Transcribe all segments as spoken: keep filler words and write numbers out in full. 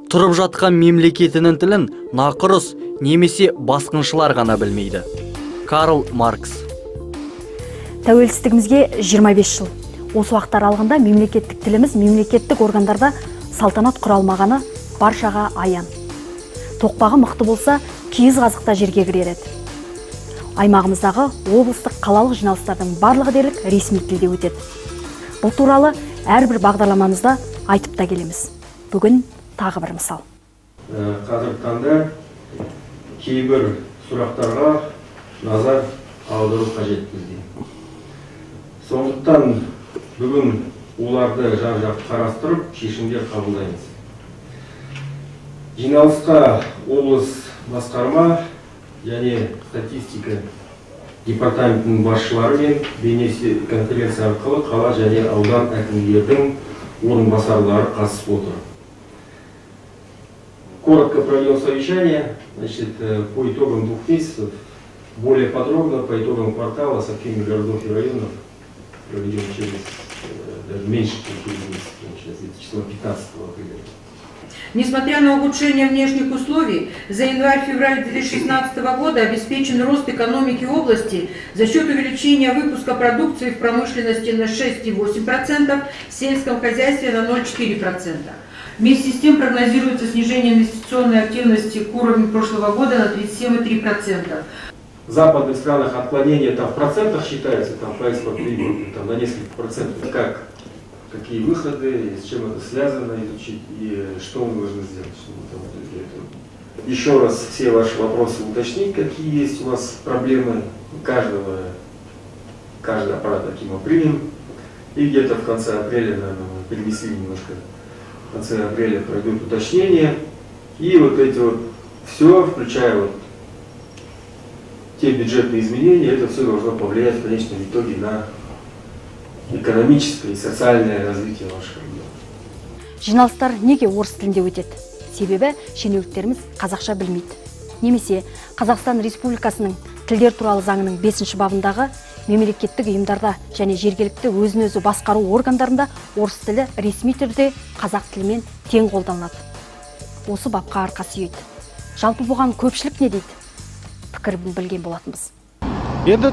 Тұрып жатқан мемлекетінің тілін нақұрыс немесе басқыншылар ғана білмейді. Карл Маркс. Тәуелсіздігімізге жиырма бес жыл. Осы уақыт аралығында мемлекеттік тіліміз мемлекеттік органдарда салтанат құра алмағаны баршаға аян. Тоқпағы мықты болса, киіз қазықта жерге кірер еді. Аймағымыздағы облыстық қалалық жиналыстардың барлығы дерлік ресми тілде өтеді. Бұл туралы әрбір бағдарламамызда айтып та келеміз. Бүгін тағы бір мысал. Қазіргі таңда кейбір сұрақтарға назар аудару қажет бізде. Сондықтан бүгін оларды жан-жақты қарастырып, шешімдер қабылдаймыз. Жиналысқа облыс басқарма және статистика департаментінің басшылары мен бейнеконференция арқылы қала және аудан әкімдердің орынбасарлары қатысып отыр. Коротко проведем совещание, значит, по итогам двух месяцев, более подробно по итогам квартала со всеми городов и районов проведем через даже меньше, чем через месяц, сейчас это число пятнадцатого апреля. Несмотря на ухудшение внешних условий, за январь-февраль две тысячи шестнадцатого года обеспечен рост экономики области за счет увеличения выпуска продукции в промышленности на шесть и восемь десятых процента, в сельском хозяйстве на ноль целых четыре десятых процента. Вместе с тем прогнозируется снижение инвестиционной активности к уровню прошлого года на тридцать семь и три десятых процента. В западных странах отклонение там в процентах считается, там по экспорту там, на несколько процентов. Как, какие выходы, с чем это связано, изучить и что мы должны сделать. Чтобы там, еще раз все ваши вопросы уточнить, какие есть у вас проблемы. Каждого, каждый аппарат таким мы примем. И где-то в конце апреля, наверное, мы перенесли немножко, в конце апреля пройдут уточнения. И вот эти вот все, включая вот те бюджетные изменения, это все должно повлиять в конечном итоге на экономическое и социальное развитие ваших регионов. Жиналыстар неге орыс тілінде өтеді? Себебі шенеуніктеріміз қазақша білмейді. Немесе Қазақстан Республикасының тілдер туралы заңының бесінші бабындағы мемлекеттік ұйымдарда және жергілікті өзін-өзі басқару органдарында орыс тілі ресми түрде қазақ тілімен тең қолданылады. Осы бапқа арқа сүйейді. Жалпы бұған көпшілік не дейді? Пікірін білген болатынбыз. Енді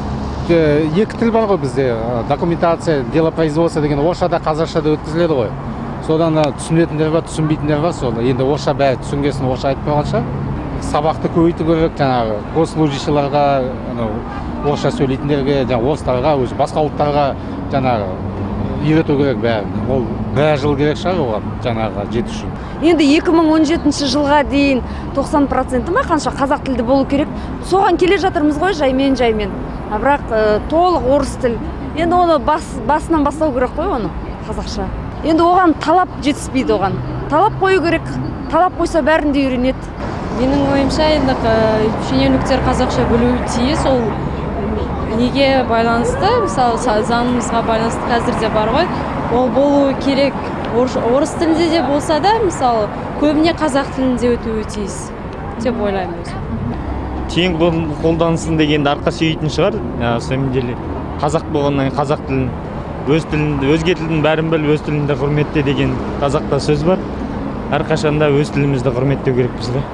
екі тіл бар ғой бізде, документация, делопроизводство деген орысшада, қазақшада өткізіледі ғой. Содан түсінетіндер бар, түсінбейтіндер бар, сол. Енді орысша бәрі түсінгесін орысша айтып қойғанша, сабақты көбейту керек, жаңағы госслужащийларға, орысша сөйлейтіндерге, жаңағы орыстарға, өзі басқа ұлттарға жаңағы үйрету керек бәрі. Ол бір жыл керек шығар оған жаңағы жету үшін. Енді екі мың он жетінші жылға дейін тоқсан проценті ма қанша қазақ тілді болу керек. Соған келе жатырмыз ғой жаймен жаймен. Бірақ толық орыс тіл. Енді оны бас, басынан бастау керек қой оны қазақша. Енді оған талап жетіспейді оған. Талап қою керек. Талап қойса бәрін де үйренеді. Менің ойымша енді шенеуніктер қазақша білуі тиіс. Ол неге байланысты? Мысалы заңымызға байланысты қазір де бар ғой. Ол болуы керек. Орыс тілінде де болса да, мысалы, көбіне қазақ тілінде өтуі тиіс деп ойлаймын. Тең қолдансын дегенді арқа сүйейтін шығар. Сөймделі қазақ болғаннан қазақ тілін, өз тілінде, өзге тілдің бәрін біл, өз тілінде құрметте деген қазақта сөз бар. Әрқашанда өз тілімізді құрметтеу керекпіз ғой.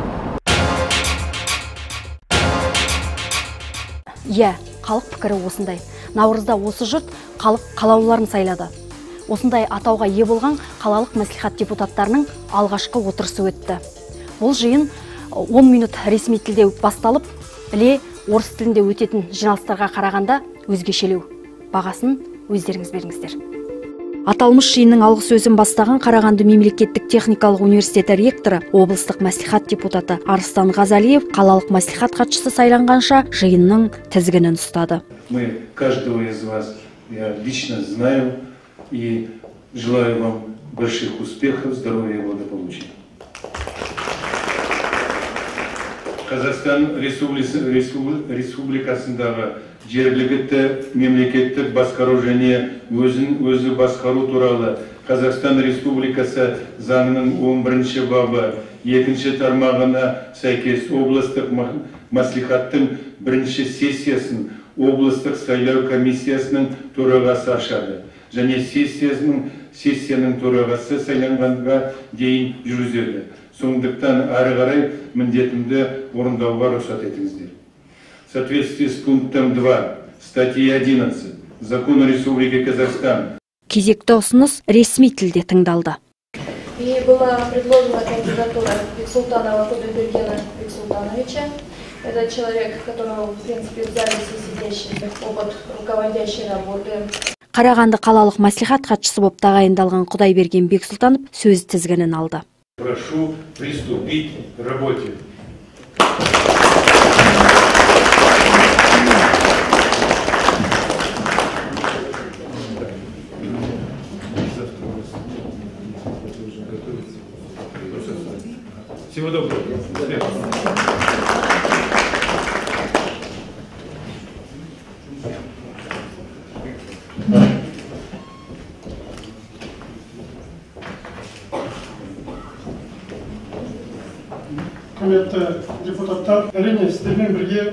Иә, халық пікірі осындай. Наурызда осы жұрт халық қалаулыларын сайлады. Осындай атауға ие болған қалалық мәслихат депутаттарының алғашқы отырысы өтті. Бұл жиын он минут ресми тілде басталып, іле орыс тілінде өтетін жиналыстарға қарағанда өзгешелеу. Бағасын өздеріңіз беріңіздер. Аталмыш жиынның алғы сөзін бастаған Қарағанды мемлекеттік техникалық университеті ректоры, облыстық мәслихат депутаты Арыстан Ғазалиев қалалық мәслихат хатшысы сайланғанша жиынның тізгінін ұстады. Мы каждого из вас я лично знаю и желаю вам больших успехов, здоровья и благополучия. Қазақстан Республикасындағы жергілікті мемлекеттік басқару және өзін өзі басқару туралы Қазақстан Республикасы заңының он бірінші бабы екінші тармағына сәйкес облыстық мәслихаттың бірінші сессиясын облыстық сайлау комиссиясының төрағасы ашады. Және сессиясының сессияның төрағасы сайланғанға дейін жүргізеді. Сондықтан ары қарай міндетімді орындауға рұқсат етіңіздер. В соответствии с пунктом два статьи одиннадцать Закона Республики Казахстан. Кезекті ұсыныс ресми тілде тыңдалды. И была предложена кандидатура Бексултанова Кудайбергена Бексултановича. Это человек, которого, в принципе, в зале все сидящие, опыт руководящей работы. Қарағанды қалалық мәслихат хатшысы болып тағайындалған Құдайберген Бексултанов сөз тізгінін алды. Прошу приступить к работе. Всего доброго. Құрметті депутаттар, әрине сіздермен бірге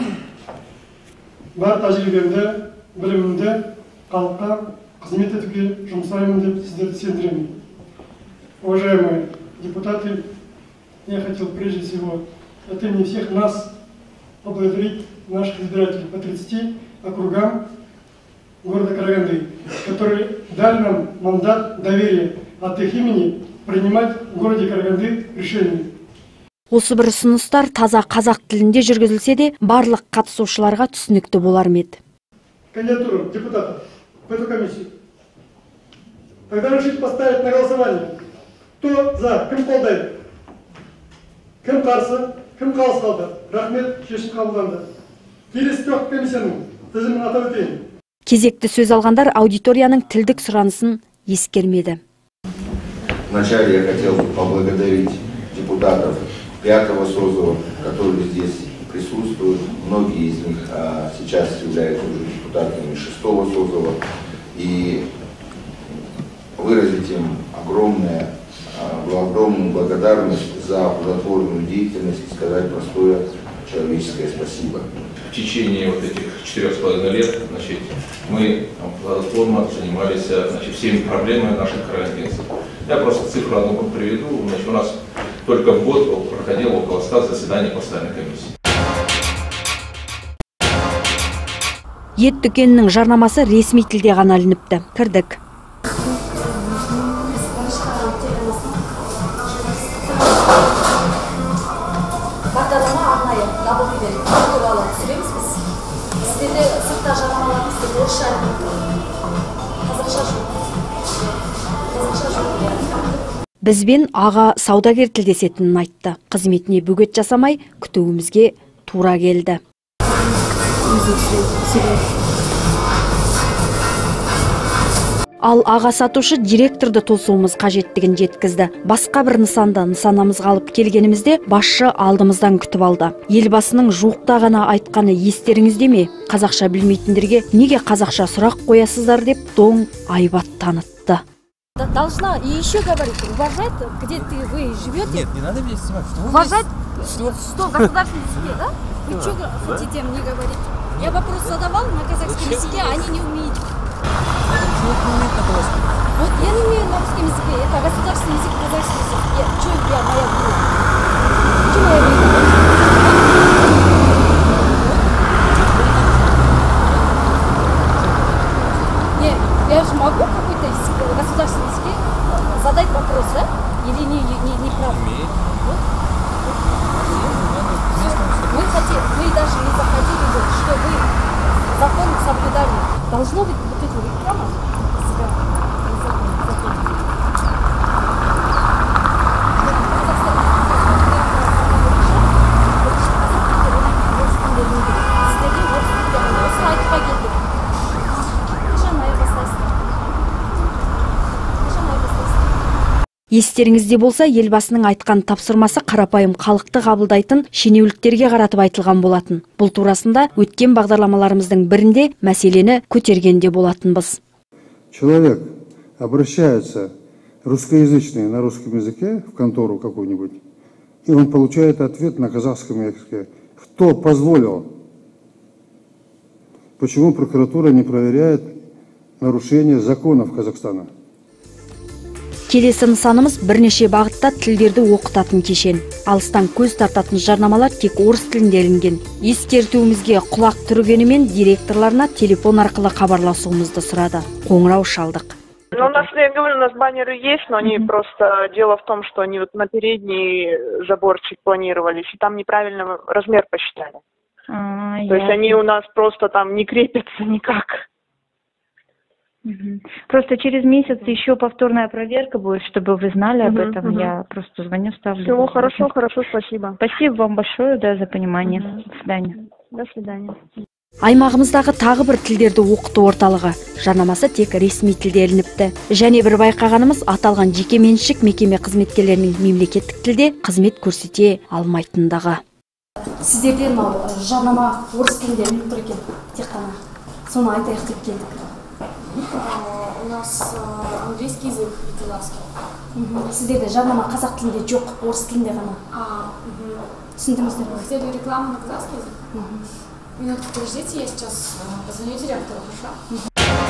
бар тәжірибемді, білімімді халыққа қызмет етуге жұмсаймын деп сіздерді сендіремін. Уважаемые депутаты, я хотел прежде всего от имени всех нас поблагодарить наших избирателей по тридцати округам города Караганды, которые дали нам мандат доверия от их имени принимать в городе Караганды решения. Осы бір ұсыныстар таза қазақ тілінде жүргізілсе де, барлық қатысушыларға түсінікті болар ма еді? Кандидатуру депутатов в эту комиссию. Тогда решить поставить на голосование. Кто за? Кім қолдайды? Кім қарсы? Кім қалыс қалды? Рахмет, шешім қабылданды. Келесі төрт комиссияның тізімін атап өтейін. Кезекті сөз алғандар аудиторияның тілдік сұранысын ескермеді. Вначале я хотел поблагодарить депутатов пятого созыва, которые здесь присутствуют. Многие из них а, сейчас являются уже депутатами шестого созыва. И выразить им огромное, а, огромную благодарность за плодотворную деятельность и сказать простое человеческое спасибо. В течение вот этих четырех с половиной лет, значит, мы плодотворно занимались, значит, всеми проблемами наших карагандинцев. Я просто цифру одну приведу. Значит, у нас только в год проходило около ста заседаний постоянной комиссии. Ет дүкенінің жарнамасы ресми тілде ғана ілініпті. Кірдік. Бағдарлама арнайы дабыл береді. Бұл туралы түсіреміз біз. Сіздерде сыртта жарнамаларыңыз деп орысша қазақша жоқ. Қазақша жоқ. Бізбен аға саудагер тілдесетінін айтты. Қызметіне бөгет жасамай, күтуімізге тура келді. Ал аға сатушы директорды тосуымыз қажеттігін жеткізді. Басқа бір нысанда нысанамызға алып келгенімізде басшы алдымыздан күтіп алды. Елбасының жуықта ғана айтқаны естеріңізде ме? Қазақша білмейтіндерге неге қазақша сұрақ қоясыздар деп доң айбат танытты. Должна и еще говорить, уважать, где ты вы живете. Нет, не надо меня снимать. Что уважать, что? Что, государственный язык, да? Вы что хотите мне говорить? Я вопрос задавал на казахском языке, а они не умеют. Вот я не умею на русском языке, это государственный язык, казахский язык. Я, что я, моя будет? Что моя будет? Не, я же могу какой-то государственный язык задать вопрос, да? Или не, не, не прав? Вот. Мы хотели, мы даже не заходили, что вы закон соблюдали. Должно быть вот эта реклама. Естеріңізде болса, елбасының айтқан тапсырмасы қарапайым халықты қабылдайтын шенеуліктерге қаратып айтылған болатын. Бұл турасында өткен бағдарламаларымыздың бірінде мәселені көтергенде болатынбыз. Человек обращается русскоязычный на русском языке в контору какую-нибудь, и он получает ответ на казахском языке. Кто позволил? Почему прокуратура не проверяет нарушение законов Казахстана? Келесі нысанымыз бірнеше бағытта тілдерді оқытатын кешен. Алыстан көз тартатын жарнамалар тек орыс тілінде ілінген. Ескертуімізге құлақ түргенімен директорларына телефон арқылы хабарласуымызды сұрады. Қоңырау шалдық. Ну, у нас, я говорю, у нас баннеры есть, но они просто... Дело в том, что они вот на передний заборчик планировались, и там неправильно размер посчитали. А, То есть они у нас просто там не крепятся никак. Просто через месяц еще повторная проверка будет, чтобы вы знали об этом. Угу. Я просто звоню, ставлю. Всего хорошо, хорошо, спасибо. Спасибо вам большое, да, за понимание. Угу. До свидания. До свидания. Аймағымыздағы тағы бір тілдерді оқыту орталығы. Жарнамасы тек ресми тілде ілініпті. Және бір байқағанымыз аталған жеке меншік мекеме қызметкерлерінің мемлекеттік тілде қызмет көрсете алмайтындығы. Сіздерден жарнама орыс тілінде ілініп тұр екен, тек қана. Соны айтайық деп келдік. У нас английский язык и казахский. Сіздерде жарнама қазақ тілінде жоқ, орыс тілінде ғана. Түсіндіңіздер ме? Хотели рекламу на казахский язык? Минутку, подождите, я сейчас позвоню директору, хорошо?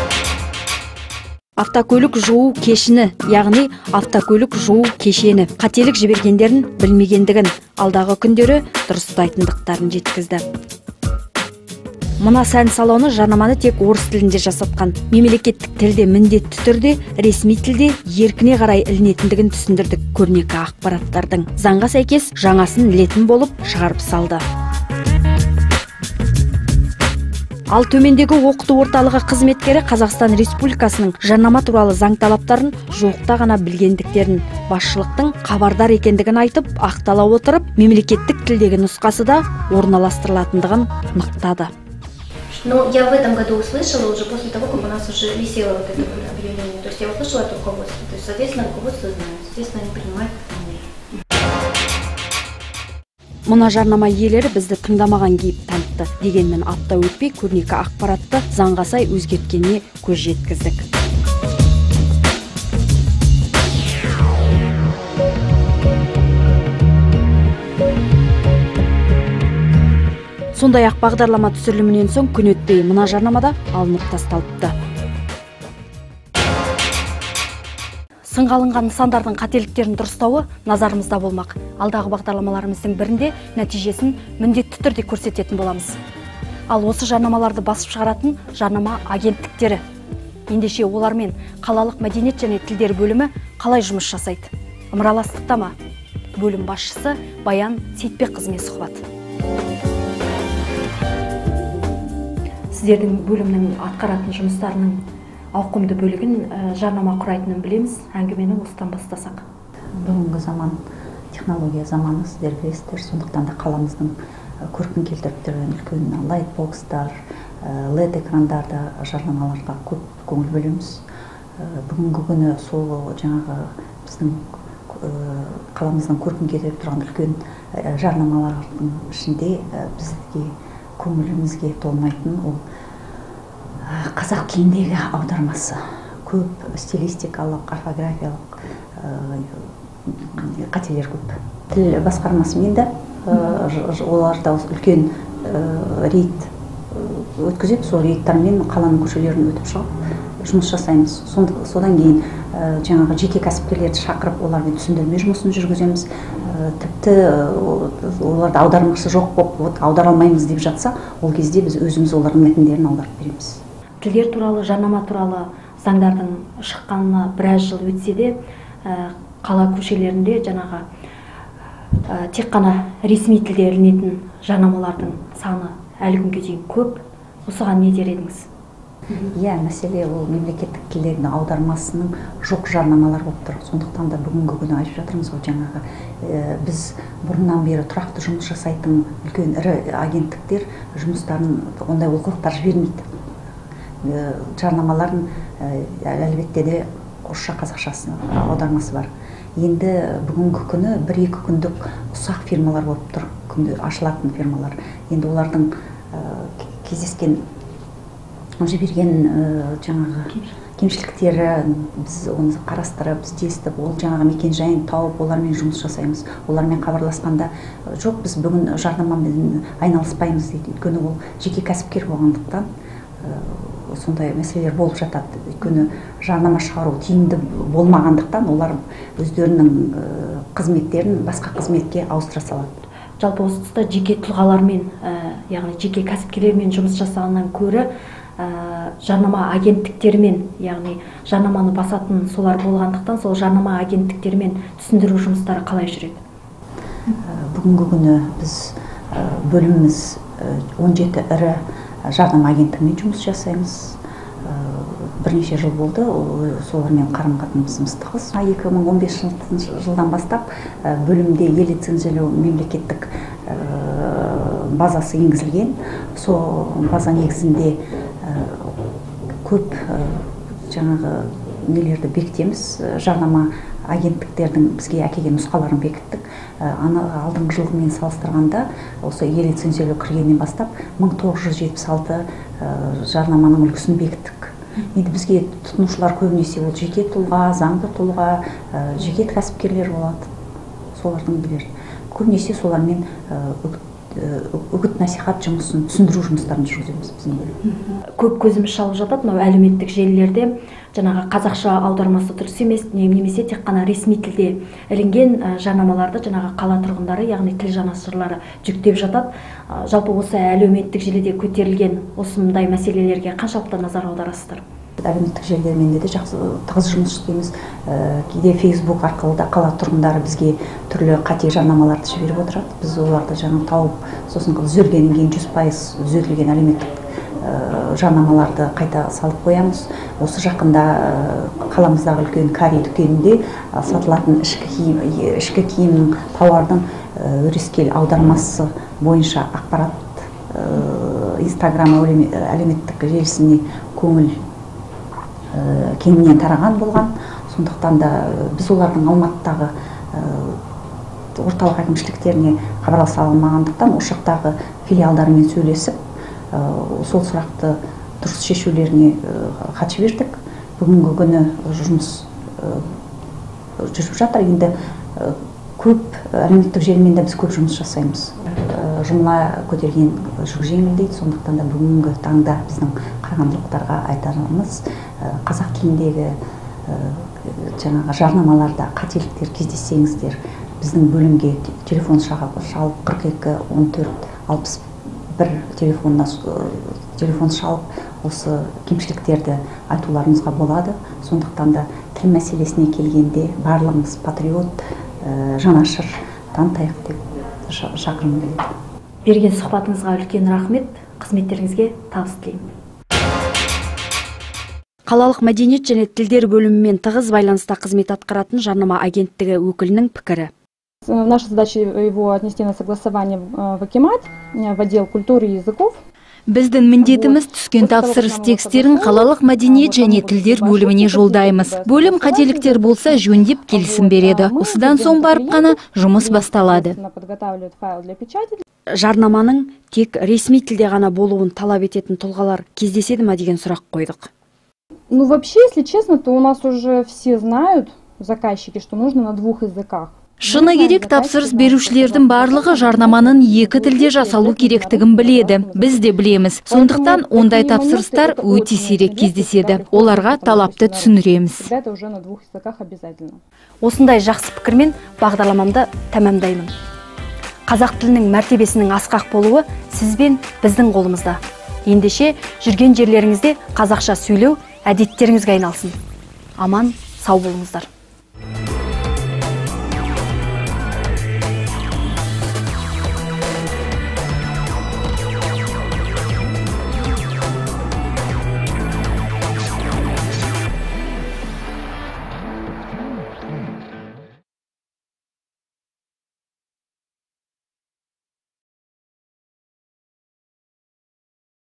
Автокөлік жуу кешіні, яғни автокөлік жуу кешені қателік жібергендерін білмегендігін, алдағы күндері дұрыстайтындықтарын жеткізді. Мына сән салоны жарнаманы тек орыс тілінде жасатқан. Мемлекеттік тілде міндетті түрде, ресми тілде еркіне қарай ілінетіндігін түсіндірдік көрнекі ақпараттардың. Заңға сәйкес жаңасын ілетін болып шығарып салды. Ал төмендегі оқыту орталығы қызметкері Қазақстан Республикасының жарнама туралы заң талаптарын жоқта ғана білгендіктерін, басшылықтың хабардар екендігін айтып, ақтала отырып, мемлекеттік тілдегі нұсқасы да орналастырылатындығын нықтады. Но я в этом году услышала уже после того, как у нас уже висело вот это объявление. То есть я услышала от руководства. То есть, соответственно, руководство знает. Соответственно, они принимают меры. Мұна жарнама иелері бізді тыңдамаған кейіп танытты. Дегенмен апта өтпей көрнекі ақпаратты заңға сай өзгерткеніне көз жеткіздік. Сондай ақ бағдарлама түсірілімінен соң күн өтпей мына жарнамада алынып тасталыпты. Сынға алынған нысандардың қателіктерін дұрыстауы назарымызда болмақ. Алдағы бағдарламаларымыздың бірінде нәтижесін міндетті түрде көрсететін боламыз. Ал осы жарнамаларды басып шығаратын жарнама агенттіктері. Ендеше олармен қалалық мәдениет және тілдер бөлімі қалай жұмыс жасайды? Ымыраластықта ма? Бөлім басшысы Баян Сейтбекқызымен сұхбат. Сіздердің бөлімнің атқаратын жұмыстарының ауқымды бөлігін жарнама құрайтынын білеміз. Әңгімені осыдан бастасақ. Бүгінгі заман технология заманы, сіздер білесіздер, сондықтан да қаламыздың көркін келтіріп тұрған үлкен лайтбокстар, лед экрандарда жарнамаларға көп көңіл бөлеміз. Бүгінгі күні сол жаңағы біздің қаламыздың көркін келтіріп тұрған үлкен жарнамалардың ішінде бізге көңілімізге толмайтын ол қазақ тіліндегі аудармасы. Көп стилистикалық, орфографиялық қателер көп. Тіл басқармасымен де оларда үлкен рейд өткізеді. Сол рейдтармен қаланың көшелерін өтіп шығып жұмыс жасаймыз. Содан кейін жаңағы жеке кәсіпкерлерді шақырып, олармен түсіндірме жұмысын жүргіземіз. Тіпті оларда аудармасы жоқ болып, аудара алмаймыз деп жатса, ол кезде біз өзіміз олардың мәтіндерін аударып береміз. Тілдер туралы, жарнама туралы заңдардың шыққанына біраз жыл өтсе де, қала көшелерінде жаңағы тек қана ресми тілде ілінетін жарнамалардың саны әлі күнге дейін көп. Осыған не дер едіңіз? Иә, мәселе ол мемлекеттік тілдердің аудармасының жоқ жарнамалар болып тұр. Сондықтан да бүгінгі күні айтып жатырмыз ғой, жаңағы біз бұрыннан бері тұрақты жұмыс жасайтын үлкен ірі агенттіктер жұмыстарын ондай олқылықтар жібермейді. Жарнамалардың әлбетте де орысша қазақшасы аудармасы бар. Енді бүгінгі күні бір-екі күндік ұсақ фирмалар болып тұр, күнде ашылатын фирмалар. Енді олардың кездескен жіберген жаңағы кемшіліктері біз оны қарастырып, іздестіп, ол жаңағы мекен жайын тауып, олармен жұмыс жасаймыз. Олармен хабарласқанда жоқ, біз бүгін жарнамамен айналыспаймыз дейді. Өйткені ол жеке кәсіпкер болғандықтан сондай мәселелер болып жатады. Өйткені жарнама шығару тиімді болмағандықтан олар өздерінің қызметтерін басқа қызметке ауыстыра салады. Жалпы осы тұста жеке тұлғалармен, яғни жеке кәсіпкерлермен жұмыс жасағаннан көрі жарнама агенттіктерімен, яғни жарнаманы басатын солар болғандықтан сол жарнама агенттіктерімен түсіндіру жұмыстары қалай жүреді? Бүгінгі күні біз бөліміміз он жеті ірі жарнама агенттігімен жұмыс жасаймыз. Бірнеше жыл болды, солармен қарым-қатынасымыз тығыз. екі мың он бесінші жылдан бастап бөлімде ел лицензиялау мемлекеттік базасы енгізілген. Сол база негізінде көп жаңағы нелерді бекітеміз, жарнама агенттіктердің бізге әкелген нұсқаларын бекіттік. Алдыңғы жылғымен салыстырғанда осы ел лицензиялау кіргеннен бастап мың тоғыз жүз жетпіс алты жарнаманың үлгісін бекіттік. Енді бізге тұтынушылар көбінесе ол жеке тұлға, заңды тұлға, жеке кәсіпкерлер болады. Солардың білер. Көбінесе солармен үгіт насихат жұмысын, түсіндіру жұмыстарын жүргіземіз біздің бөлім. Көп көзіміз шалып жатады, мынау әлеуметтік желілерде жаңағы қазақша аудармасы дұрыс емес, немесе тек қана ресми тілде ілінген жарнамаларды жаңағы қала тұрғындары, яғни тіл жанашырлары жүктеп жатады. Жалпы осы әлеуметтік желіде көтерілген осындай мәселелерге қаншалықты назар аударасыздар? Әлеуметтік желілермен де жақсы тығыз жұмыс істейміз. Кейде Facebook арқылы да қала тұрғындары бізге түрлі қате жарнамаларды жіберіп отырады. Біз оларды жаңа тауып, сосын түзелгеннен кейін жүз пайыз түзетілген әлеуметтік жарнамаларды қайта салып қоямыз. Осы жақында қаламыздағы үлкен Кари дүкенінде сатылатын ішкі киімнің тауардың өрескел аудармасы бойынша ақпарат Инстаграм әлеуметтік желісіне көңіл кеңінен тараған болған. Сондықтан да біз олардың Алматыдағы орталық әкімшіліктеріне хабарласа алмағандықтан осы жақтағы филиалдарымен сөйлесіп, сол сұрақты дұрыс шешулеріне хат жібердік. Бүгінгі күні жұмыс жүріп жатыр. Енді көп әлеуметтік желімен де біз көп жұмыс жасаймыз. Жұмыла көтерген жүк жеңілдейді, сондықтан да бүгінгі таңда біздің қарағандылықтарға айтарымыз қазақ тіліндегі жаңағы жарнамаларда қателіктер кездессеңіздер, біздің бөлімге телефон шалып қырық екі он төрт алпыс бір телефонына телефон шалып осы кемшіліктерді айтуларыңызға болады. Сондықтан да тіл мәселесіне келгенде барлығымыз патриот, жанашыр танытайық деп шақырғым келеді. Берген сұхбатыңызға үлкен рахмет, қызметтеріңізге табыс тілеймін. Қалалық мәдениет және тілдер бөлімімен тығыз байланыста қызмет атқаратын жарнама агенттігі өкілінің пікірі. Наша задача его отнести на согласование в Акимат, в отдел культуры и языков. Біздің міндетіміз түскен тапсырыс текстерін қалалық мәдениет және тілдер бөліміне жолдаймыз. Бөлім қателіктер болса жөндеп келісім береді. Осыдан соң барып қана жұмыс басталады. Жарнаманың тек ресми тілде ғана болуын талап ететін тұлғалар кездеседі ма деген сұрақ қойдық. Ну вообще, если честно, то у нас уже все знают, заказчики, что нужно на двух языках. Шыны керек, тапсырыс берушілердің барлығы жарнаманың екі тілде жасалу керектігін біледі. Біз де білеміз. Сондықтан ондай тапсырыстар өте сирек кездеседі. Оларға талапты түсіндіреміз. Осындай жақсы пікірмен бағдарламамды тәмамдаймын. Қазақ тілінің мәртебесінің асқақ болуы сіз бен біздің қолымызда. Ендеше жүрген жерлеріңізде қазақша сөйлеу әдеттеріңізге айналсын. Аман, сау болыңыздар.